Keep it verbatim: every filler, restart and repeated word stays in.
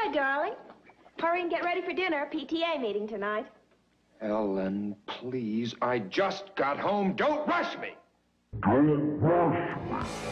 Hi, darling. Hurry and get ready for dinner. P T A meeting tonight. Ellen, please. I just got home. Don't rush me. Don't rush me.